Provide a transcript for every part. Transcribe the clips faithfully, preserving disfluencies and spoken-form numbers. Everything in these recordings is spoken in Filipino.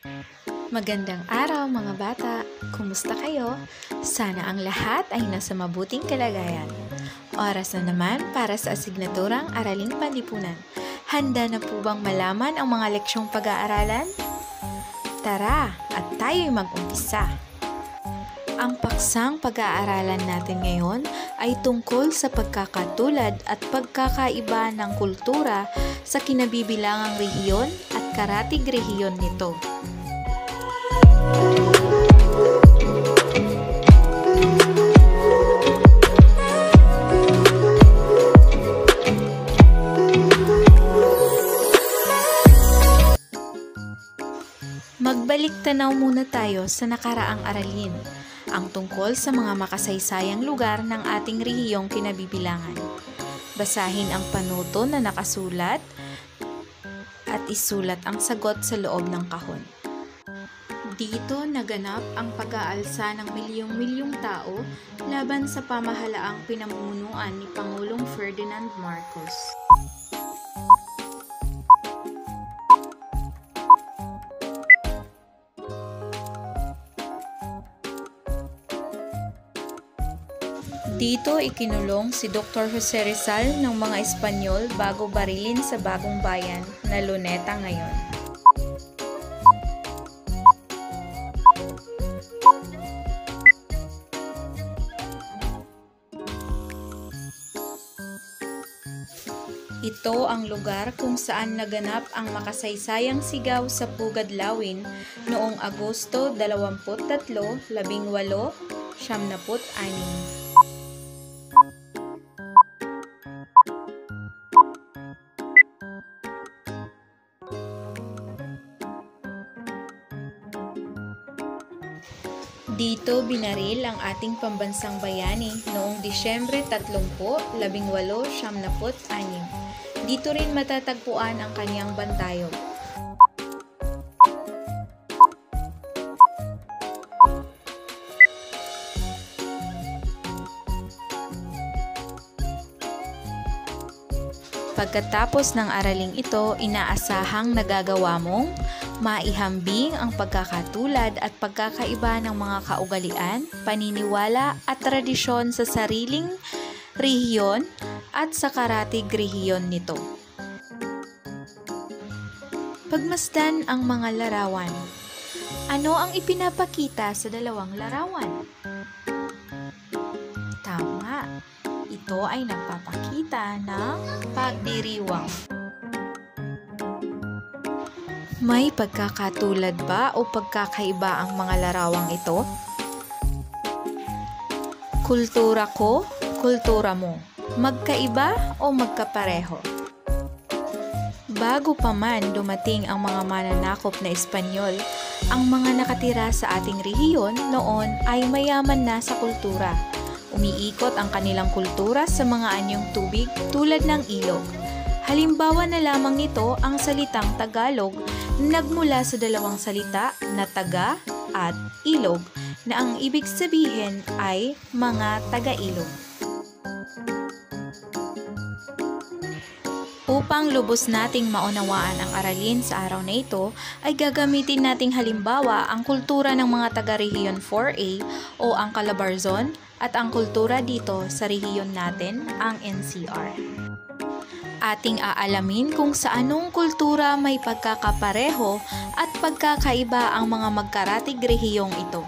Magandang araw mga bata! Kumusta kayo? Sana ang lahat ay nasa mabuting kalagayan. Oras na naman para sa asignaturang Araling Panlipunan. Handa na po bang malaman ang mga leksyong pag-aaralan? Tara at tayo'y mag-umpisa! Ang paksang pag-aaralan natin ngayon ay tungkol sa pagkakatulad at pagkakaiba ng kultura sa kinabibilangang rehiyon at karatig rehiyon nito. Magbalik tanaw muna tayo sa nakaraang aralin, ang tungkol sa mga makasaysayang lugar ng ating rehiyong kinabibilangan. Basahin ang panuto na nakasulat at isulat ang sagot sa loob ng kahon. Dito naganap ang pag-aalsa ng milyong-milyong tao laban sa pamahalaang pinamumunuan ni Pangulong Ferdinand Marcos. Dito ikinulong si Doctor Jose Rizal ng mga Espanyol bago barilin sa Bagong Bayan na Luneta ngayon. Ito ang lugar kung saan naganap ang makasaysayang sigaw sa Pugad Lawin noong Agosto dalawampu't tatlo, labing walo, siyamnaput anim. Dito binaril ang ating pambansang bayani noong Disyembre tatlumput, labing walo, siyamnaput anim. Dito rin matatagpuan ang kanyang bantayog. Pagkatapos ng araling ito, inaasahang nagagawa mong maihambing ang pagkakatulad at pagkakaiba ng mga kaugalian, paniniwala at tradisyon sa sariling rehiyon at sa karatig rehiyon nito. Pagmasdan ang mga larawan. Ano ang ipinapakita sa dalawang larawan? Tama, ito ay nagpapakita ng pagdiriwang. May pagkakatulad ba o pagkakaiba ang mga larawang ito? Kultura ko, kultura mo. Magkaiba o magkapareho? Bago pa man dumating ang mga mananakop na Espanyol, ang mga nakatira sa ating rehiyon noon ay mayaman na sa kultura. Umiikot ang kanilang kultura sa mga anyong tubig tulad ng ilog. Halimbawa na lamang nito ang salitang Tagalog, nagmula sa dalawang salita na taga at ilog na ang ibig sabihin ay mga taga-ilog. Upang lubos nating maunawaan ang aralin sa araw na ito, ay gagamitin nating halimbawa ang kultura ng mga taga-rehiyon four A o ang Calabarzon at ang kultura dito sa rehiyon natin, ang N C R. Ating aalamin kung sa anong kultura may pagkakapareho at pagkakaiba ang mga magkaratig rehiyong ito.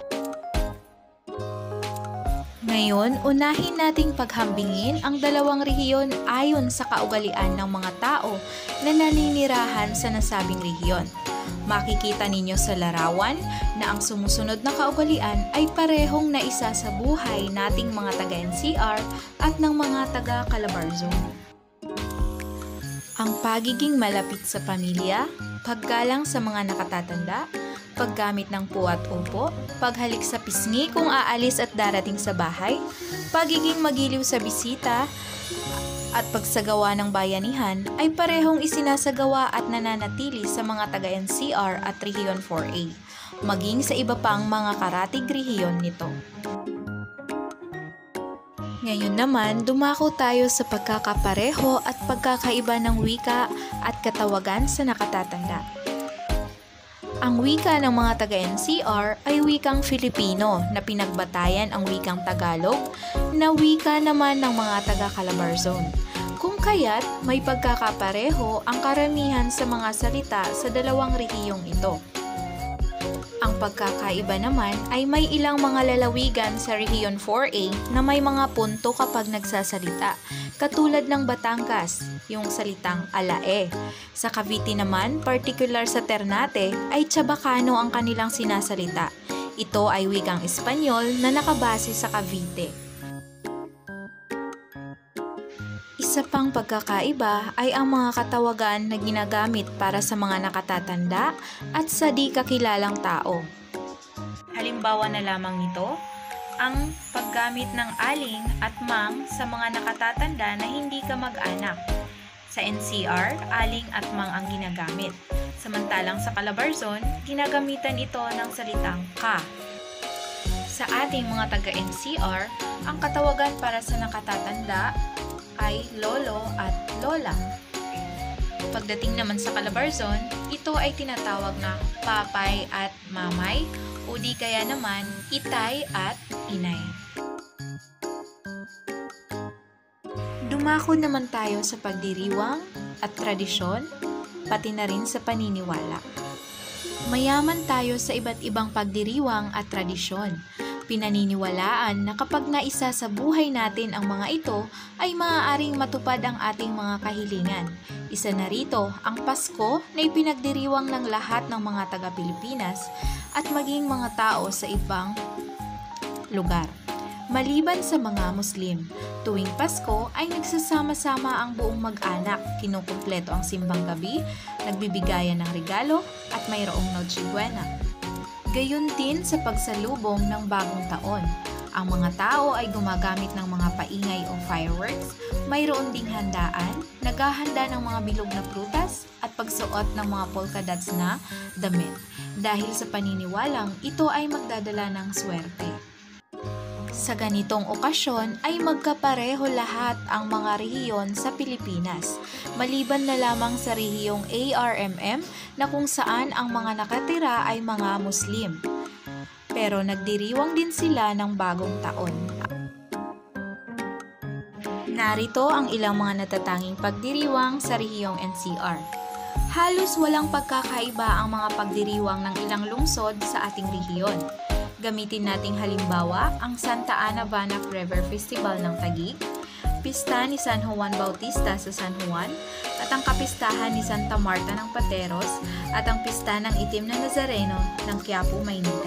Ngayon, unahin nating paghambingin ang dalawang rehiyon ayon sa kaugalian ng mga tao na naninirahan sa nasabing rehiyon. Makikita ninyo sa larawan na ang sumusunod na kaugalian ay parehong naisa sa buhay nating mga taga-N C R at ng mga taga-Calabarzon. Ang pagiging malapit sa pamilya, paggalang sa mga nakatatanda, paggamit ng puwat upo, paghalik sa pisngi kung aalis at darating sa bahay, pagiging magiliw sa bisita, at pagsagawa ng bayanihan ay parehong isinasagawa at nananatili sa mga taga-N C R at Rehiyon four A, maging sa iba pang mga karatig rehiyon nito. Ngayon naman, dumako tayo sa pagkakapareho at pagkakaiba ng wika at katawagan sa nakatatanda. Ang wika ng mga taga-N C R ay wikang Filipino na pinagbatayan ang wikang Tagalog na wika naman ng mga taga-Calabarzon. Kung kaya't may pagkakapareho ang karamihan sa mga salita sa dalawang rehiyong ito. Ang pagkakaiba naman ay may ilang mga lalawigan sa Rehiyon four A na may mga punto kapag nagsasalita, katulad ng Batangas, yung salitang alae. Sa Cavite naman, particular sa Ternate, ay Chabacano ang kanilang sinasalita. Ito ay wikang Espanyol na nakabase sa Cavite. Isa pang pagkakaiba ay ang mga katawagan na ginagamit para sa mga nakatatanda at sa di kakilalang tao. Halimbawa na lamang nito, ang paggamit ng aling at mang sa mga nakatatanda na hindi kamag-anak. Sa N C R, aling at mang ang ginagamit. Samantalang sa Calabarzon, ginagamitan ito ng salitang ka. Sa ating mga taga-N C R, ang katawagan para sa nakatatanda ay lolo at lola. Pagdating naman sa Calabarzon, ito ay tinatawag na papay at mamay o di kaya naman itay at inay. Dumako naman tayo sa pagdiriwang at tradisyon, pati na rin sa paniniwala. Mayaman tayo sa iba't ibang pagdiriwang at tradisyon. Pinaniniwalaan na kapag naisa sa buhay natin ang mga ito, ay maaaring matupad ang ating mga kahilingan. Isa na rito ang Pasko na ipinagdiriwang ng lahat ng mga taga-Pilipinas at maging mga tao sa ibang lugar. Maliban sa mga Muslim, tuwing Pasko ay nagsasama-sama ang buong mag-anak, kinukumpleto ang simbang gabi, nagbibigayan ng regalo at mayroong Noche Buena. Gayon din sa pagsalubong ng bagong taon. Ang mga tao ay gumagamit ng mga paingay o fireworks, mayroon ding handaan, naghahanda ng mga bilog na prutas at pagsuot ng mga polka dots na damit. Dahil sa paniniwalang ito ay magdadala ng swerte. Sa ganitong okasyon ay magkapareho lahat ang mga rehiyon sa Pilipinas, maliban na lamang sa rehiyong A R M M na kung saan ang mga nakatira ay mga Muslim. Pero nagdiriwang din sila ng bagong taon. Narito ang ilang mga natatanging pagdiriwang sa rehiyong N C R. Halos walang pagkakaiba ang mga pagdiriwang ng ilang lungsod sa ating rehiyon. Gamitin nating halimbawa ang Santa Ana Banac River Festival ng Taguig, Pista ni San Juan Bautista sa San Juan, at ang Kapistahan ni Santa Marta ng Pateros at ang Pista ng Itim na Nazareno ng Quiapo, Maynila.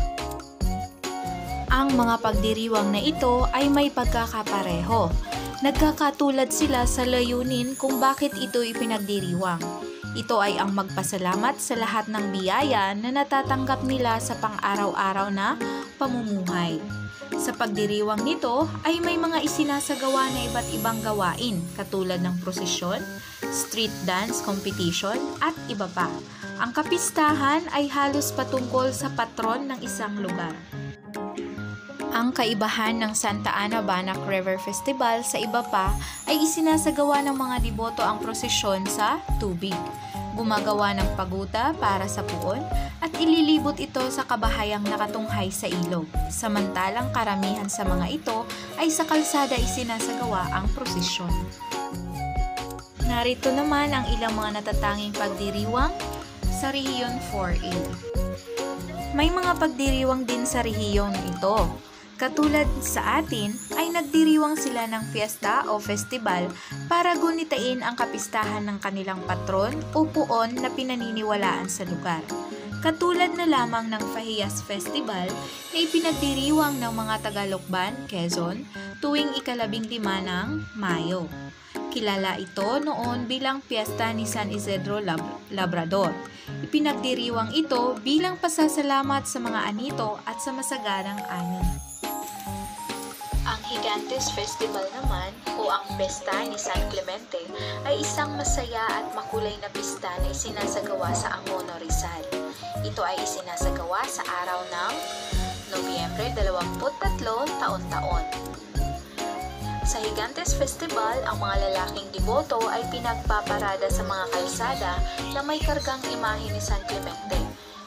Ang mga pagdiriwang na ito ay may pagkakapareho. Nagkakatulad sila sa layunin kung bakit ito ipinagdiriwang. Ito ay ang magpasalamat sa lahat ng biyaya na natatanggap nila sa pang-araw-araw na pamumuhay. Sa pagdiriwang nito ay may mga isinasagawa na iba't ibang gawain katulad ng prosesyon, street dance competition at iba pa. Ang kapistahan ay halos patungkol sa patron ng isang lugar. Ang kaibahan ng Santa Ana Banac River Festival sa iba pa ay isinasagawa ng mga deboto ang prosesyon sa tubig. Gumagawa ng paguta para sa puon at ililibot ito sa kabahayang nakatunghay sa ilog. Samantalang karamihan sa mga ito ay sa kalsada isinasagawa ang prosesyon. Narito naman ang ilang mga natatanging pagdiriwang sa Rehiyon four A. May mga pagdiriwang din sa rehiyong ito. Katulad sa atin, ay nagdiriwang sila ng fiesta o festival para gunitain ang kapistahan ng kanilang patron o puon na pinaniniwalaan sa lugar. Katulad na lamang ng Fahiyas Festival na ipinagdiriwang ng mga Tagalokban, Quezon, tuwing ikalabing lima ng Mayo. Kilala ito noon bilang Fiesta ni San Isidro Lab- Labrador. Ipinagdiriwang ito bilang pasasalamat sa mga anito at sa masaganang ani. Ang Gigantes Festival naman o ang Pesta ni San Clemente ay isang masaya at makulay na pista na isinasagawa sa Angono, Rizal. Ito ay isinasagawa sa araw ng Nobyembre dalawampu't tatlo taon-taon. Sa Gigantes Festival, ang mga lalaking deboto ay pinagpaparada sa mga kalsada na may kargang imahe ni San Clemente.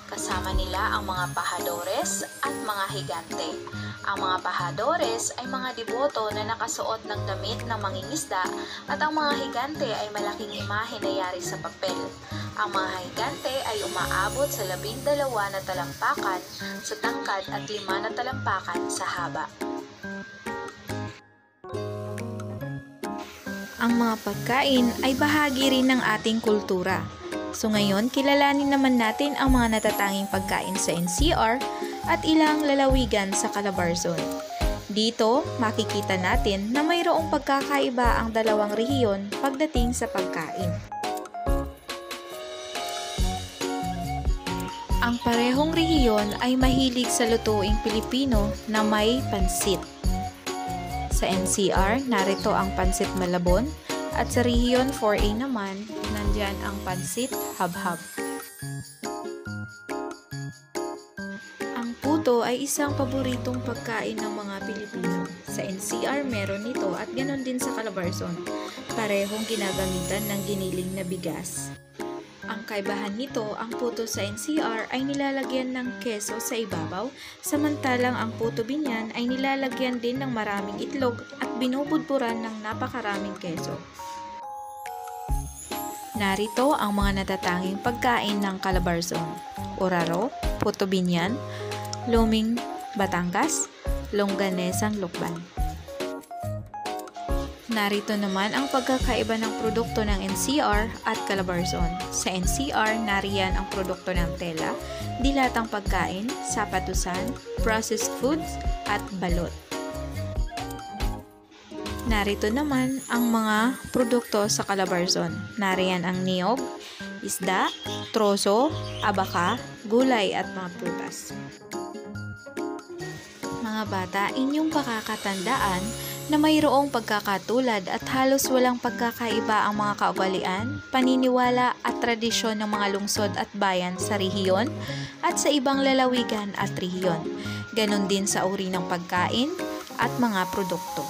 Kasama nila ang mga pahadores at mga higante. Ang mga pahadores ay mga deboto na nakasuot ng damit ng mangingisda at ang mga higante ay malaking imahe na yari sa papel. Ang mga higante ay umaabot sa labing dalawa na talampakan sa tangkad at lima na talampakan sa haba. Ang mga pagkain ay bahagi rin ng ating kultura. So ngayon, kilalanin naman natin ang mga natatanging pagkain sa N C R at ilang lalawigan sa Calabarzon. Dito, makikita natin na mayroong pagkakaiba ang dalawang rehiyon pagdating sa pagkain. Ang parehong rehiyon ay mahilig sa lutuing Pilipino na may pansit. Sa N C R, narito ang pansit Malabon at sa Rehiyon four A naman, nandyan ang pansit Habhab. Ang puto ay isang paboritong pagkain ng mga Pilipino. Sa N C R meron nito at ganon din sa Calabarzon. Parehong ginagamitan ng giniling na bigas. Ang kaibahan nito, ang puto sa N C R ay nilalagyan ng keso sa ibabaw, samantalang ang puto binyan ay nilalagyan din ng maraming itlog at binubudburan ng napakaraming keso. Narito ang mga natatanging pagkain ng Calabarzon: Oraro, puto binyan, luming Batangas, longganesang Lukban. Narito naman ang pagkakaiba ng produkto ng N C R at Calabarzon. Sa N C R, nariyan ang produkto ng tela, dilatang pagkain, sapatusan, processed foods, at balot. Narito naman ang mga produkto sa Calabarzon. Nariyan ang niyog, isda, troso, abaka, gulay at mga prutas. Mga bata, inyong pakakatandaan na mayroong pagkakatulad at halos walang pagkakaiba ang mga kaugalian, paniniwala at tradisyon ng mga lungsod at bayan sa rehiyon at sa ibang lalawigan at rehiyon. Ganon din sa uri ng pagkain at mga produkto.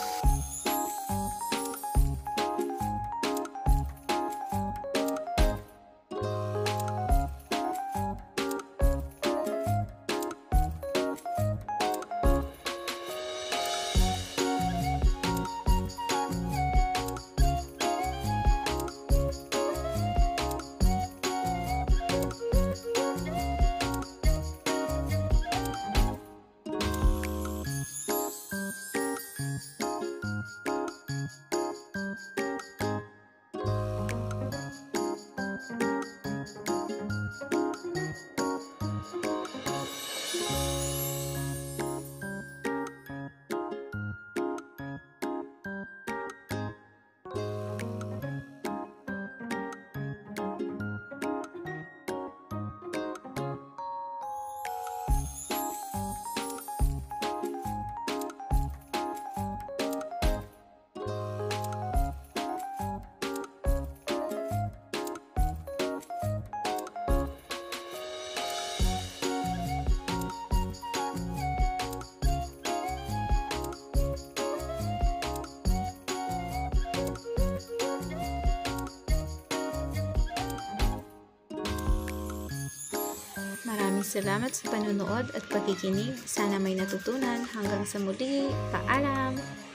Maraming salamat sa panonood at pakikinig. Sana may natutunan. Hanggang sa muli. Paalam!